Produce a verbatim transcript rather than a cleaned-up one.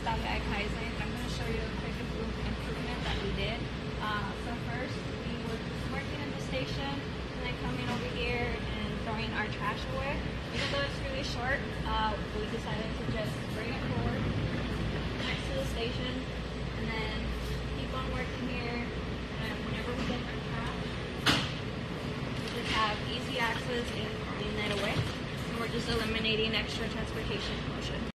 stop at Kaizink. I'm going to show you a quick improve- improvement that we did. Uh, so first, we were just working in the station and then coming over here and throwing our trash away. Even though it's really short, uh, we decided to just bring it forward next to the station and then keep on working here. And whenever we get our trash, we just have easy access and clean that away. And we're just eliminating extra transportation motion.